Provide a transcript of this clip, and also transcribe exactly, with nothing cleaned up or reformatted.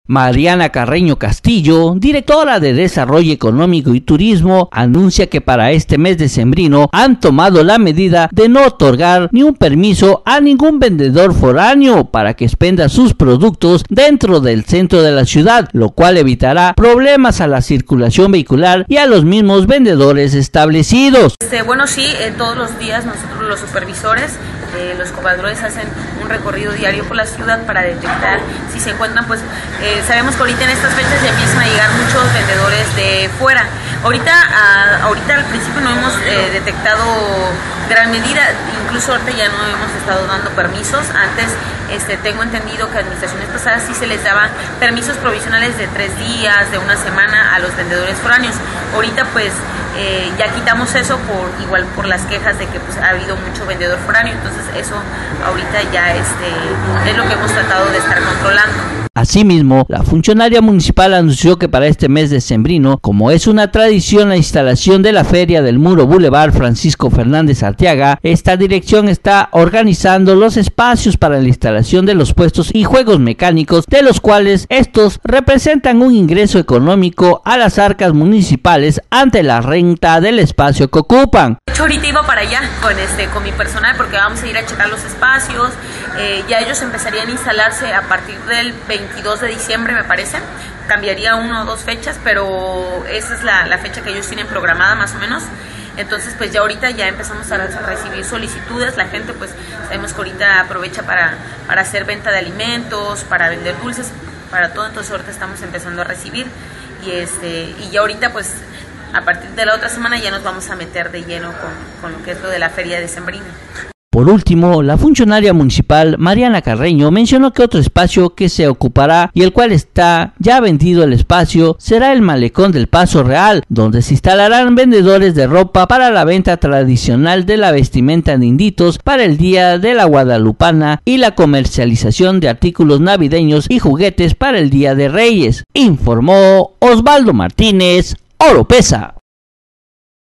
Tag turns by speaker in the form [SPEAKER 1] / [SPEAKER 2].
[SPEAKER 1] Mariana Carreño Castillo, directora de Desarrollo Económico y Turismo, anuncia que para este mes decembrino han tomado la medida de no otorgar ni un permiso a ningún vendedor foráneo para que expenda sus productos dentro del centro de la ciudad, lo cual evitará problemas a la circulación vehicular y a los mismos vendedores establecidos.
[SPEAKER 2] Este, bueno, sí, eh, todos los días nosotros los supervisores, eh, los copadrones hacen un recorrido diario por la ciudad para detectar si se encuentran, pues eh, sabemos que ahorita en estas fechas ya empiezan a llegar muchos vendedores de fuera. Ahorita, a, ahorita al principio no hemos eh, detectado gran medida, incluso ahorita ya no hemos estado dando permisos. Antes este, tengo entendido que administraciones pasadas sí se les daban permisos provisionales de tres días, de una semana a los vendedores foráneos. Ahorita pues eh, ya quitamos eso por igual por las quejas de que pues ha habido mucho vendedor foráneo, entonces eso ahorita ya este, es lo que hemos tratado de estar controlando.
[SPEAKER 1] Asimismo, la funcionaria municipal anunció que para este mes decembrino, como es una tradición la instalación de la Feria del Muro Boulevard Francisco Fernández Arteaga, esta dirección está organizando los espacios para la instalación de los puestos y juegos mecánicos, de los cuales estos representan un ingreso económico a las arcas municipales ante la renta del espacio que ocupan.
[SPEAKER 2] De hecho, ahorita iba para allá con, este, con mi personal porque vamos a ir a checar los espacios, eh, ya ellos empezarían a instalarse a partir del veintidós de diciembre, me parece. Cambiaría una o dos fechas, pero esa es la, la fecha que ellos tienen programada más o menos. Entonces pues ya ahorita ya empezamos a recibir solicitudes, la gente pues sabemos que ahorita aprovecha para, para hacer venta de alimentos, para vender dulces, para todo, entonces ahorita estamos empezando a recibir y, este, y ya ahorita pues a partir de la otra semana ya nos vamos a meter de lleno con, con lo que es lo de la feria decembrina.
[SPEAKER 1] Por último, la funcionaria municipal Mariana Carreño mencionó que otro espacio que se ocupará y el cual está ya vendido el espacio será el malecón del Paso Real, donde se instalarán vendedores de ropa para la venta tradicional de la vestimenta de inditos para el Día de la Guadalupana y la comercialización de artículos navideños y juguetes para el Día de Reyes, informó Osvaldo Martínez, Oropesa.